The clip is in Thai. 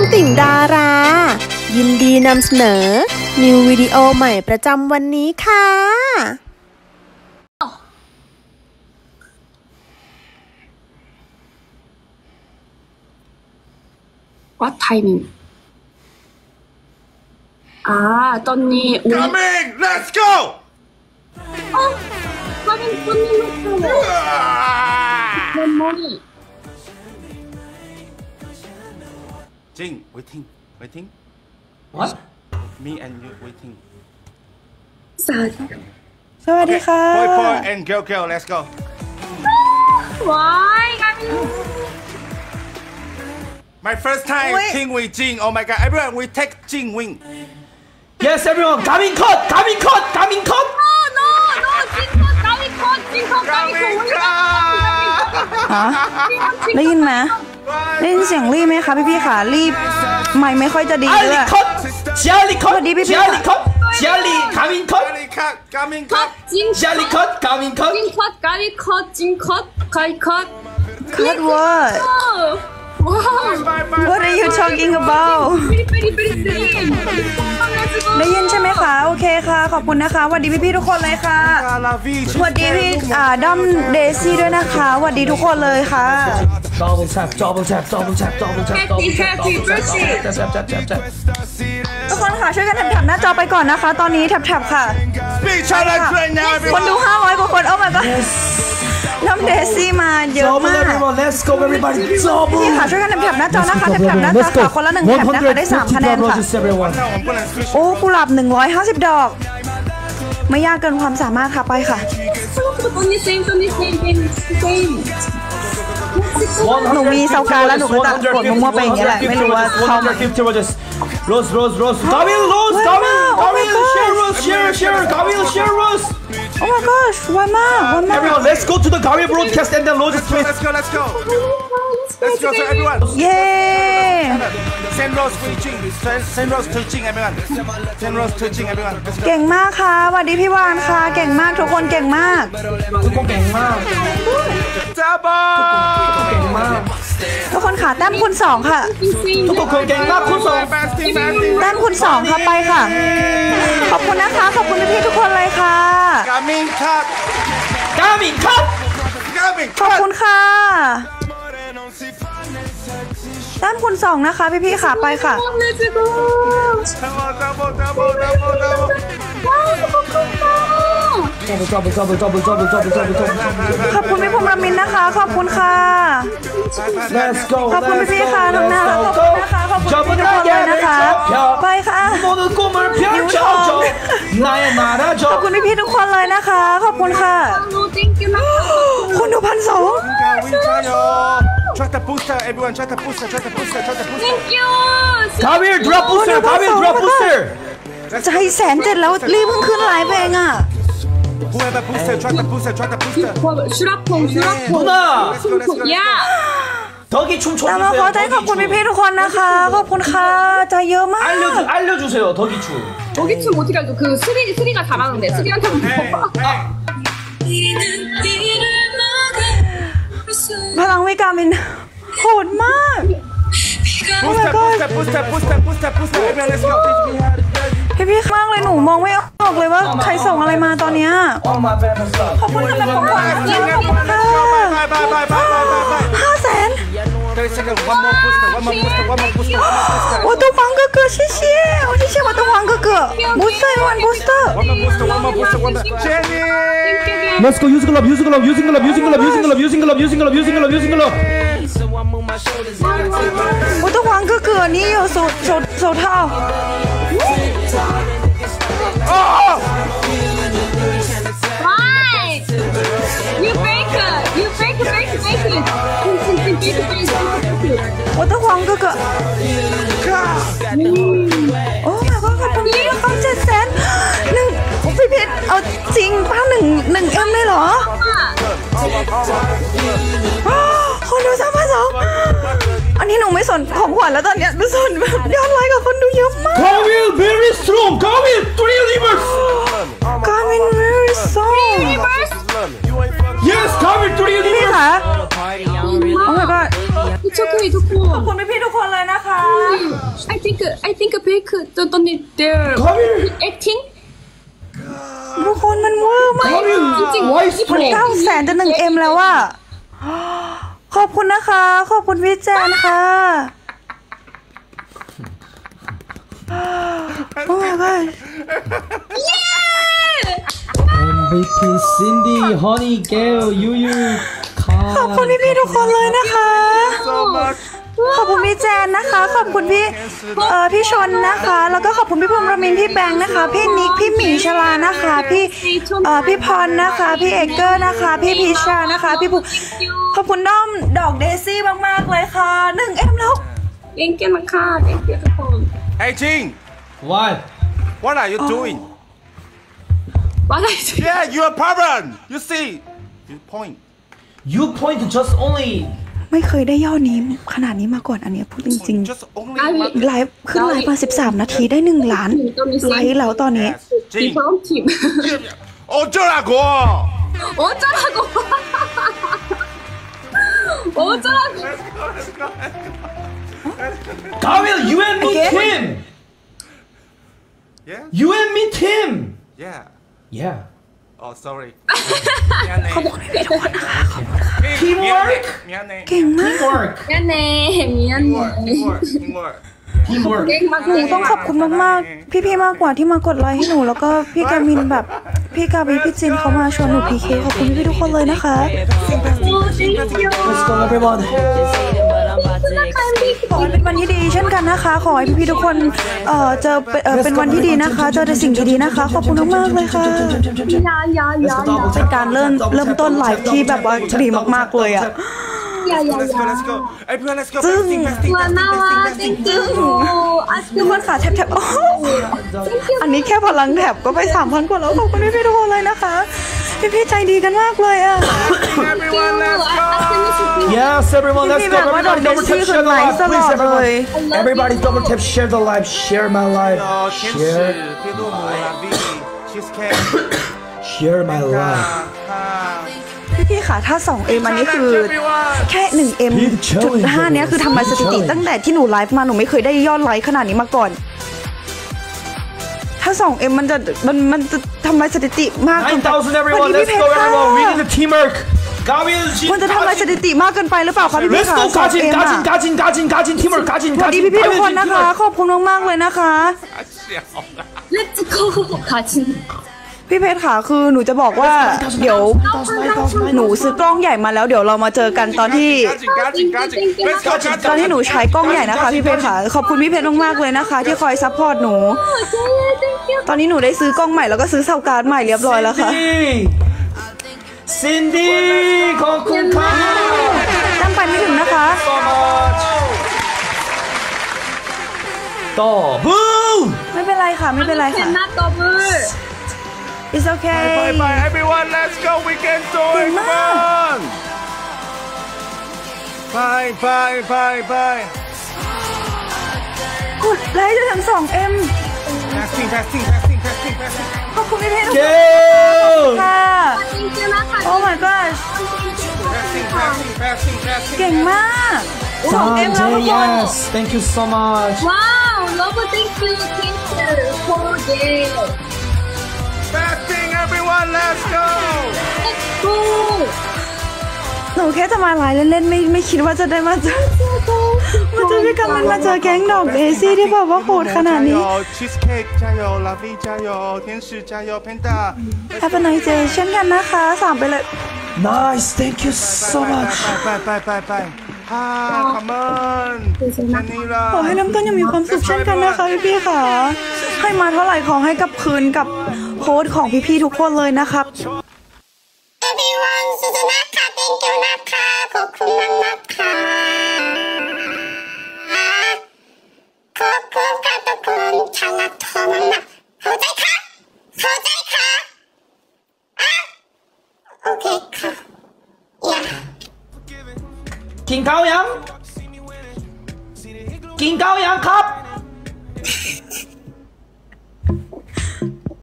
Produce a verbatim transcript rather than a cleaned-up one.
ติ่งดารายินดีนำเสนอนิววิดีโอใหม่ประจำวันนี้ค่ะ What timing? Ah, Tony. Coming, let's go. Oh, coming, Tony, let's go. One money. Jing, waiting, waiting. What? Me and you waiting. สวัสดีค่ะ Boy, boy and girl, girl, let's go. Why? Coming. My first time Wait. King with Jing. Oh my God, everyone, we take Jing win. Yes, everyone. Coming cut. Coming cut. Coming cut. No, no, no. Jing cut, coming cut, Jing cut, coming Coming cut. ฮะได้ยินไหมได้ยินเสียงรีบไหมคะพี่พี่ค่ะรีบไม่ไม่ค่อยจะดีเลย Ali cut. Charlie cut. What did you do? Charlie cut. Charlie coming cut. Coming cut, coming cut, cut. Jing Charlie cut. Coming cut. Jing cut, coming cut, Jing cut, coming cut. Cut what Oh, wow. Bye, bye, What are you talking about Very, very, very, very. Let's go. ได้ยินใช่ไหมคะโอเคค่ะขอบคุณนะคะสวัสดีพี่พี่ทุกคนเลยค่ะ La vie. สวัสดีพี่อ่าด้อมเดซี่ด้วยนะคะสวัสดีทุกคนเลยค่ะ Double tap. Double tap. Double tap. Double tap. Happy, happy birthday. Tap tap tap tap tap. ทุกคนค่ะช่วยกันแท็บๆหน้าจอไปก่อนนะคะตอนนี้แท็บๆค่ะ Speak challenge right now, คนดู everyone. ห้าร้อยกว่าคนโอ้ my god ด้อมเดซี่มาเยอะ Double มาก everyone. Let's go everybody. พี่ Double. ค่ะช่วยกันแท็บๆหน้าจอนะคะแท็บๆหน้าจอค่ะคนละหนึ่งแท็บนะคะได้สามคะแนนค่ะ roses everyone. Now I'm gonna switch. โอ้กุหลาบหนึ่งร้อยห้าสิบดอกไม่ยากเกินความสามารถค่ะไปค่ะ Tony, same, Tony, same, same, same. หนูมีเซาการแล้วหนูก็จะกดมั่วๆไปอย่างเงี้ยแหละไม่รู้ว่าเข้ามา one fifty roses. Rose, Rose, Rose. Gavil, Rose, Why Gavil, not? Oh my Gavil, God. share Rose, share, share, Gavil, share Rose. Oh my gosh ไวมากไวมาก Everyone, let's go to the Gavil broadcast and then Roses, Let's go, please. let's go, let's go. Let's go, so everyone. เย้ Send Rose to Jing. Send, send Rose to Jing, everyone. Send Rose to Jing, everyone. Let's go. เก่งมากค่ะสวัสดีพี่วานค่ะเก่งมากทุกคนเก่งมากทุกคนเก่งมาก Double. เก่งมากทุกคนค่ะแต้มคูณสองค่ะทุกคนเก่งมากคุณสอง Fasty, fasty. แต้มคูณสองค่ะไปค่ะขอบคุณนะคะขอบคุณพี่ๆทุกคนเลยค่ะ Coming cut. กามินครับ Coming ขอบ cut. คุณค่ะแต้มคูณสองนะคะพี่ๆค่ะไปค่ะ Let's go. Double, double, double, double, double. double double double double double double double double ขอบคุณพี่พรหมรามินนะคะขอบคุณค่ะ Let's go ขอบคุณพี่ๆค่ะทั้งนั้นขอบคุณนะคะขอบคุณพี่ทุกคนเลยนะคะไปค่ะ 모든 꿈을 펼쳐줘 나의 ขอบ 말아줘 คุณพี่ๆทุกคนเลยนะคะขอบคุณค่ะ No, thank you. คุณดูพันสอง Try the booster, everyone. Try the booster. Try the booster. Try the booster. Thank you. 가빌 drop booster 가빌 drop booster จะให้แสนเจ็ดแล้วรีบเพิ่งขึ้นไลฟ์เองอ่ะ Whoever booster, try the booster. Try the booster. 슈라퐁, 슈라퐁. 누나 Let's go, let's go. Let's Yeah. 덕이 춤 แต่มาขอ 춰주세요 ใจขอบคุณ 덕이 พี่ 춤 ๆทุกคนนะคะขอบคุณค่ะใจเยอะมาก 알려주, 알려주세요 덕이 춤 저기 춤 어떻게 알죠? 그 수리, 수리가 잘하는데. 수리한테 물어봐. พลังวิกามินโหดมาก Booster, booster, booster, booster, booster, booster. Everyone, let's go. พี่ๆมากเลยหนูมองไม่ออกเลยว่าใครส่งอะไรมาตอนเนี้ย Oh my bad ขอบคุณสำหรับของขวัญจริงขอบคุณค่ะ Bye, bye, bye, bye, bye, bye, bye. ห้าแสน thirty seconds. One more booster. One more booster. One more booster. One more booster. 我的黄哥哥谢谢我谢谢我的黄哥哥 booster one booster One more booster. One more booster. One more. Jenny. Let's go using glove using glove using glove using glove using glove using glove using glove using glove using glove 我的黄哥哥你有手手手套 Oh! Why? You fake it. You fake it, fake it, fake it. Fake it, fake it, fake it. 我的黄哥哥โอ้ my god ขอบคุณพี่เขาเจ็ดแสนหนึ่งพี่พิษเอาจริงป้าหนึ่งหนึ่งเอ็มเลยเหรอคนดูสามพันสองอันนี้หนูไม่สนของขวัญแล้วตอนเนี้ยหนูสนแบบยอดไลค์กับคนดูเยอะมาก Gavil very strong Gavil three rivers Gavin very strong Yes Gavil three พี่ rivers ค่ะโอ้ my god 이초코, 이초코. ขอบคุณพี่ๆทุกคนเลยนะคะ think I think Baek don't don't need their Come here. acting. ทุกคนมันเวอร์มาก Come here. Wise มัน pro. เก้าแสนจะหนึ่งเอ็มแล้วอะขอบคุณนะคะ ขอบคุณพี่แจนค่ะ โอ้ my god M V P Cindy, Honey, Gail, Yuyu, ขอบคุณพี่พี่ๆทุกคนเลยนะคะ so much ขอบคุณพี่แจนนะคะ ขอบคุณพี่เอ่อพี่ชนนะคะ แล้วก็ขอบคุณพี่พรหมรามินพี่แบงค์นะคะ พี่นิกพี่หมีชลานะคะ พี่เอ่อพี่พรนะคะ พี่เอกเกอร์นะคะ พี่พีชานะคะ พี่ภูขอบคุณน้อมดอกเดซี่มากๆเลยค่ะหนึ่งเอ็มแล้ว Thank you นะคะ Thank you ทุกคน Hey Jing What? what are you doing What I do? yeah you are problem you see you point You point just only. ไม่เคยได้ยอดนี้ขนาดนี้มาก่อนอันเนี้ยพูดจริง just only ๆๆไลฟ์ขึ้นไลฟ์มาสิบสามนาทีได้หนึ่งล้านไลฟ์แล้วตอนนี้ Jing 이번 팀. 어쩌라고 어쩌라고? 어쩌라고? Gabriel, you and me Okay. team. yeah You and me team. yeah Yeah. oh sorry 미안해 Teamwork. 미안해 เก่งมาก Teamwork. 미안해, 미안해. teamwork teamwork Teamwork. หนูต้องขอบคุณมากๆ พี่ๆ มากกว่าที่มากดไลค์ให้หนู แล้วก็พี่กามินแบบ พี่กาบิพี่จินเขามาชวนหนูพีเคขอบคุณพี่ๆทุกคนเลยนะคะ Let's go, everyone. ขอให้เป็นวันที่ดีเช่นกันนะคะ ขอให้พี่ๆ ทุกคนเอ่อเจอเป็นเอ่อเป็นวันที่ดีนะคะ เจอแต่สิ่งดีๆ นะคะ ขอบคุณมากๆ เลยค่ะ 야야야야. เป็นการเริ่มเริ่มต้นไลฟ์ที่แบบว่าดีมากๆ เลยอะ let's go let's 야야야. go everyone let's go จึ้ง fasting fasting 와 나와 땡큐. ทุกคนค่ะแท็บๆโอ้โหอันนี้แค่พลังแท็บก็ไปสามพันกว่าแล้วขอบคุณพี่ๆ ทุกคนเลยนะคะ พี่ๆ ใจดีกันมากเลยอะ everyone let's go Yes, everyone, let's พี่ go. แบบว่าดอก Everybody เด double ซี่ tap คือ share the ไล live, ฟ์ตล please, อดเลย everyone. Everybody double tap share the live, share my live, 어 share, 캔슬 피도 몰라비 cheesecake share my live. พี่ๆ ค่ะ ถ้า สองเอ็ม อันนี้คือแค่ หนึ่งเอ็ม จุดห้า เนี้ยคือทำลายสถิติตั้งแต่ที่หนูไลฟ์มาหนูไม่เคยได้ยอดไลค์ขนาดนี้มาก่อน ถ้า สองเอ็ม มันจะมันมันจะทำลายสถิติมาก Nine thousand, สวั everyone. สดี Let's พี่เพ go, ชรค่ะ everyone. We need the teamwork. Gabriel, G. มันจะทำลายสถิติมากเกินไปหรือเปล่าคะพี่พี่ Let's ค่ะ go, สอง Gajin, เอ็ม Gajin, อะ Gajin, Gajin, Gajin, teamwork, Gajin, สวัสดี Gajin. พี่พี่ๆทุกคน Gajin, นะคะ teamwork. ขอบคุณมากๆเลยนะคะ Let's go. 가진. พี่เพชรค่ะคือหนูจะบอกว่าเดี๋ยวหนูซื้อกล้องใหญ่มาแล้วเดี๋ยวเรามาเจอกันตอนที่ 가진 가진 let's go ตอน 가진 ที่หนูใช้กล้องใหญ่นะคะพี่เพชรค่ะขอบคุณพี่เพชรมากๆเลยนะคะ ที่คอยซัพพอร์ตหนู ตอนนี้หนูได้ซื้อกล้องใหม่แล้วก็ซื้อเซาการ์ดใหม่เรียบร้อยแล้วค่ะ Cindy, Cindy, konkunka. ตั้งไปไม่ถึงนะคะ So much. Double. ไม่เป็นไรค่ะไม่เป็นไรค่ะ cannot double. it's okay bye bye everyone let's go we can do it Good come on bye bye bye bye กดไลค์จะถึง สองเอ็ม fasting fasting fasting fasting fasting ขอบคุณพี่เพชรทุกคน Go. ค่ะ Thank you นะคะ oh my gosh fasting fasting fasting fasting เก่งมากสองเอ็มแล้วทุก Sanjay, คน yes. Thank you so much. Wow, love, thank you, thank you for this. fasting everyone let's go Let's go. หนูแค่จะมาไลฟ์เล่นๆไม่ไม่คิดว่าจะได้มาเจอมาเจอพี่กำลังมาเจอแก๊งดอกเดซี่ที่แบบว่าโหดขนาดนี้ cheesecake 加油 Lavi 加油天使加油 Panda Have a nice day เช่นกันนะคะสามไปเลย Nice. Thank you so much. bye bye bye bye ah come on ขอให้เริ่มต้นยังมีความสุขเช่นกันนะคะพี่ๆค่ะ ให้มาเท่าไหร่ขอให้กลับคืนกับโค้ดของพี่ๆทุกคนเลยนะครับ Everyone สุดนะคะ thank you นะคะขอบคุณมากนะคะขอบคุณค่ะทุกคนฉลาดทอมากเข้าใจค่ะเข้าใจค่ะอ่ะโอเคค่ะ yeah กินข้าวยังกินข้าวยังครับ